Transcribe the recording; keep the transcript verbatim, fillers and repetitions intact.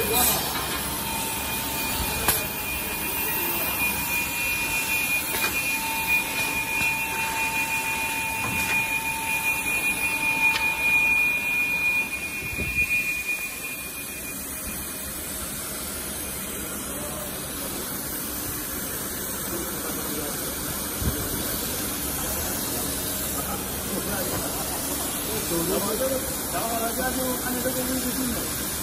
然后大家就按照这个位置定了。